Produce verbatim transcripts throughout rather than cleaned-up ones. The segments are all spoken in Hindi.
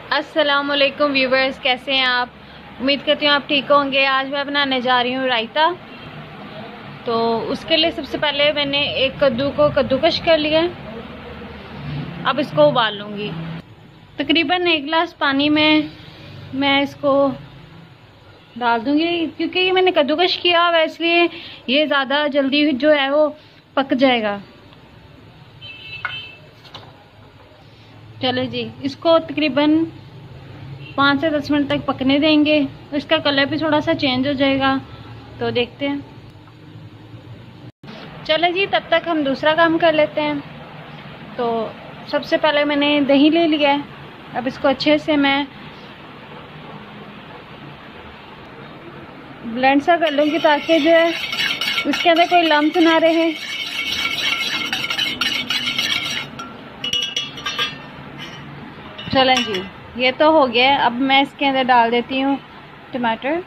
अस्सलामुअलैकुम व्यूवर्स, कैसे हैं आप? उम्मीद करती हूँ आप ठीक होंगे। आज मैं बनाने जा रही हूँ रायता। तो उसके लिए सबसे पहले मैंने एक कद्दू को कद्दूकश कर लिया है। अब इसको उबाल लूँगी। तकरीबन एक गिलास पानी में मैं इसको डाल दूँगी, क्योंकि ये मैंने कद्दूकश किया हुआ है, इसलिए ये ज़्यादा जल्दी जो है वो पक जाएगा। चलो जी, इसको तकरीबन पाँच से दस मिनट तक पकने देंगे। इसका कलर भी थोड़ा सा चेंज हो जाएगा, तो देखते हैं। चलो जी, तब तक हम दूसरा काम कर लेते हैं। तो सबसे पहले मैंने दही ले लिया है। अब इसको अच्छे से मैं ब्लेंड सा कर लूँगी, ताकि जो है उसके अंदर कोई लम्स ना रहे। चलें जी, ये तो हो गया। अब मैं इसके अंदर डाल देती हूँ टमाटर।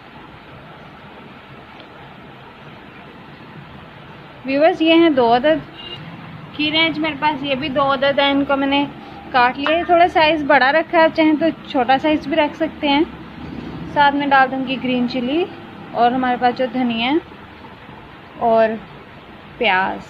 व्यूवर्स, ये हैं दो अदद खीरे हैं मेरे पास, ये भी दो अदद हैं। इनको मैंने काट लिया है। थोड़ा साइज़ बड़ा रखा है, चाहें तो छोटा साइज़ भी रख सकते हैं। साथ में डाल दूँगी ग्रीन चिली, और हमारे पास जो धनिया है और प्याज,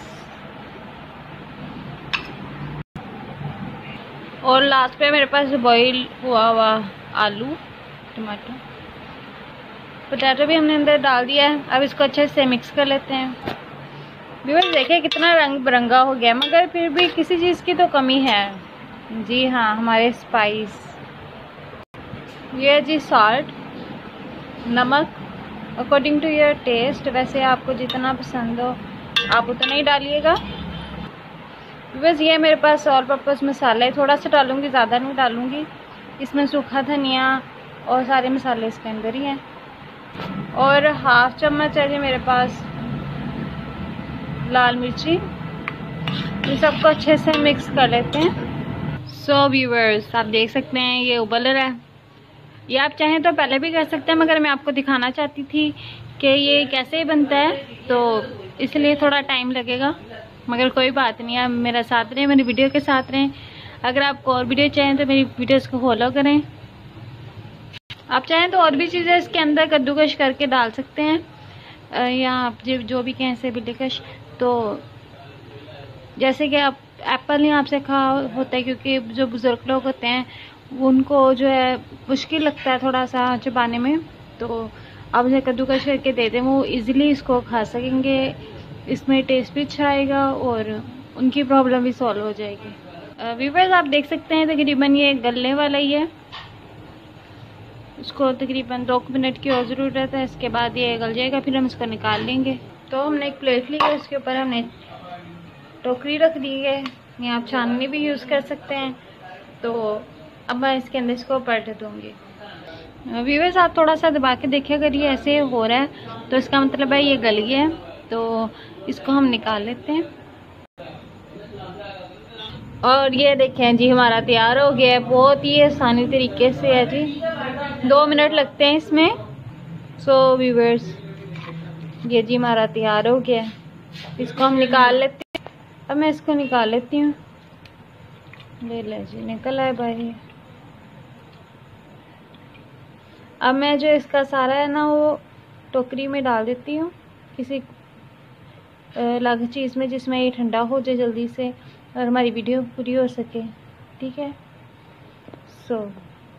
और लास्ट पे मेरे पास बॉईल हुआ हुआ आलू, टमाटर, पोटैटो भी हमने अंदर डाल दिया है। अब इसको अच्छे से मिक्स कर लेते हैं। व्यूअर्स, देखिए कितना रंग बिरंगा हो गया, मगर फिर भी किसी चीज़ की तो कमी है। जी हाँ, हमारे स्पाइस, ये जी साल्ट, नमक अकॉर्डिंग टू योर टेस्ट। वैसे आपको जितना पसंद हो आप उतना ही डालिएगा। बस ये मेरे पास ऑल पर्पस मसाला है, थोड़ा सा डालूंगी, ज़्यादा नहीं डालूंगी। इसमें सूखा धनिया और सारे मसाले इसके अंदर ही हैं। और हाफ चम्मच है जी मेरे पास लाल मिर्ची। इन सबको अच्छे से मिक्स कर लेते हैं। सो व्यूअर्स, आप देख सकते हैं ये उबल रहा है। ये आप चाहें तो पहले भी कर सकते हैं, मगर मैं आपको दिखाना चाहती थी कि ये कैसे बनता है, तो इसलिए थोड़ा टाइम लगेगा। मगर कोई बात नहीं, आप मेरा साथ रहें, मेरी वीडियो के साथ रहें। अगर आपको और वीडियो चाहिए तो मेरी वीडियोस को फॉलो करें। आप चाहें तो और भी चीज़ें इसके अंदर कद्दूकश करके डाल सकते हैं, या आप जो जो भी कहें से बिल्लीकश। तो जैसे कि आप एप्पल नहीं आपसे खा होता है, क्योंकि जो बुज़ुर्ग लोग होते हैं उनको जो है मुश्किल लगता है थोड़ा सा चबाने में, तो आप उन्हें कद्दूकश करके दे दें, वो इजीली इसको खा सकेंगे। इसमें टेस्ट भी अच्छा आएगा और उनकी प्रॉब्लम भी सॉल्व हो जाएगी। व्यूअर्स, आप देख सकते हैं तकरीबन ये गलने वाला ही है। इसको तकरीबन दो मिनट की और ज़रूरत है, इसके बाद ये गल जाएगा, फिर हम इसको निकाल लेंगे। तो हमने एक प्लेट ली है, उसके ऊपर हमने टोकरी रख दी है, या आप छाननी भी यूज़ कर सकते हैं। तो अब मैं इसके अंदर इसको पलट दूँगी। व्यूअर्स, आप थोड़ा सा दबा के देखिए, अगर ये ऐसे हो रहा है तो इसका मतलब है ये गल गया है। तो इसको हम निकाल लेते हैं। और ये देखें जी, हमारा तैयार हो गया है। बहुत ही आसानी तरीके से है जी, दो मिनट लगते हैं इसमें। सो व्यूअर्स, ये जी हमारा तैयार हो गया है। इसको हम निकाल लेते हैं। अब मैं इसको निकाल लेती हूँ। ले ले जी, निकल आए भाई। अब मैं जो इसका सारा है ना, वो टोकरी में डाल देती हूँ, किसी अलग चीज़ में, जिसमें ये ठंडा हो जाए जल्दी से और हमारी वीडियो पूरी हो सके। ठीक है। सो so,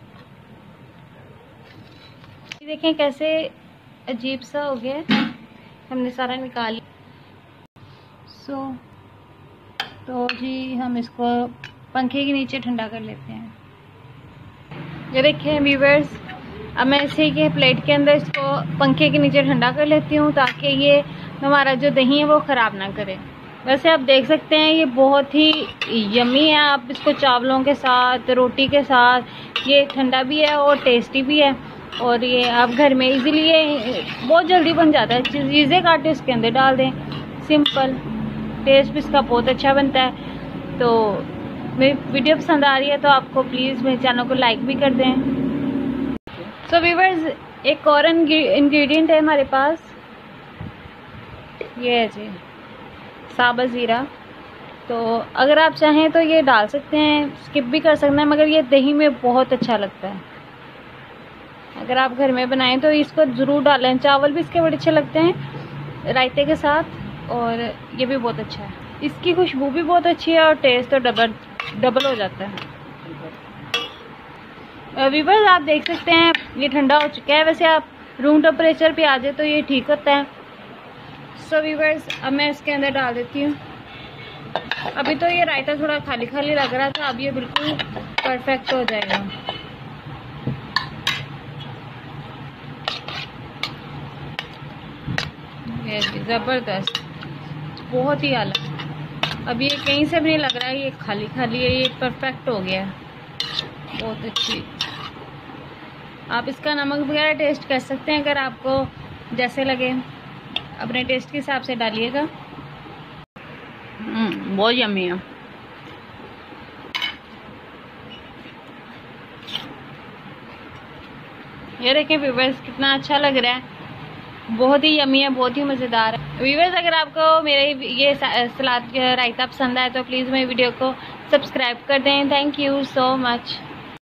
देखें कैसे अजीब सा हो गया है। हमने सारा निकाल लिया। सो so, तो जी हम इसको पंखे के नीचे ठंडा कर लेते हैं। ये देखें व्यूअर्स, अब मैं इसी के प्लेट के अंदर इसको पंखे के नीचे ठंडा कर लेती हूँ, ताकि ये हमारा जो दही है वो ख़राब ना करे। वैसे आप देख सकते हैं ये बहुत ही यम्मी है। आप इसको चावलों के साथ, रोटी के साथ, ये ठंडा भी है और टेस्टी भी है। और ये आप घर में इजीली, ये बहुत जल्दी बन जाता है। चीज़ें काटे इसके अंदर डाल दें, सिंपल। टेस्ट भी इसका बहुत अच्छा बनता है। तो मेरी वीडियो पसंद आ रही है तो आपको प्लीज़ मेरे चैनल को लाइक भी कर दें। सो व्यूअर्स, एक और इंग्रेडिएंट है हमारे पास, ये है जी साबुत ज़ीरा। तो अगर आप चाहें तो ये डाल सकते हैं, स्किप भी कर सकते हैं, मगर ये दही में बहुत अच्छा लगता है। अगर आप घर में बनाएं तो इसको ज़रूर डालें। चावल भी इसके बड़े अच्छे लगते हैं रायते के साथ, और ये भी बहुत अच्छा है। इसकी खुशबू भी बहुत अच्छी है और टेस्ट तो डबल डबल हो जाता है। व्यूअर्स आप देख सकते हैं ये ठंडा हो चुका है। वैसे आप रूम टेम्परेचर पे आ जाए तो ये ठीक होता है। सो व्यूअर्स अब मैं इसके अंदर डाल देती हूँ। अभी तो ये रायता थोड़ा खाली खाली लग रहा था, अब ये बिल्कुल परफेक्ट हो जाएगा। ये ज़बरदस्त, बहुत ही आला। अब ये कहीं से भी नहीं लग रहा है ये खाली खाली है, ये परफेक्ट हो गया है, बहुत अच्छी। आप इसका नमक वगैरह टेस्ट कर सकते हैं, अगर आपको जैसे लगे अपने टेस्ट के हिसाब से डालिएगा। बहुत यम्मी है। ये देखिए व्यूअर्स कितना अच्छा लग रहा है, बहुत ही यम्मी है, बहुत ही मज़ेदार है। व्यूअर्स अगर आपको मेरे ये सलाद रायता पसंद आए तो प्लीज़ मेरी वीडियो को सब्सक्राइब कर दें। Thank you so much.